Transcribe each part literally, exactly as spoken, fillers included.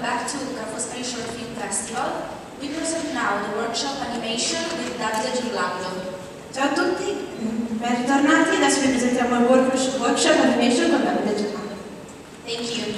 back to Ca' Foscari Short Film Festival. We present now the workshop animation with Davide Girolando. Ciao a tutti, ben ritornati. Adesso vi presentiamo il workshop, workshop animation con Davide Girolando. Thank you.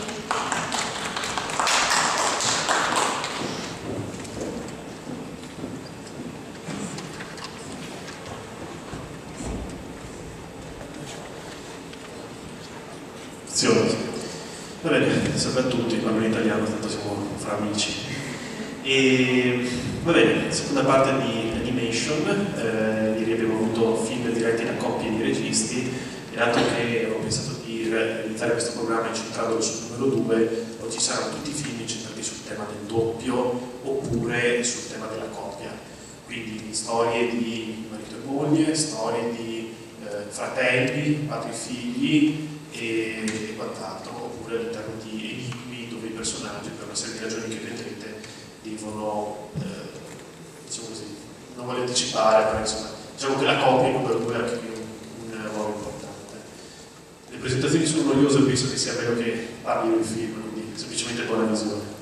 Va bene, salve a tutti, parlo in italiano, tanto siamo fra amici. E va bene, seconda parte di animation, eh, ieri abbiamo avuto film diretti da coppie di registi, e dato che avevo pensato di realizzare questo programma incentrandolo sul numero due, oggi saranno tutti film incentrati sul tema del doppio oppure sul tema della coppia. Quindi storie di marito e moglie, storie di eh, fratelli, padri e figli e quant'altro, oppure all'interno di enigmi dove i personaggi, per una serie di ragioni che vedrete, devono, eh, diciamo così, non voglio anticipare, ma insomma, diciamo che la coppia in numero due è anche qui un, un ruolo importante. Le presentazioni sono noiose, penso che sia meglio che parli del film, quindi semplicemente buona visione.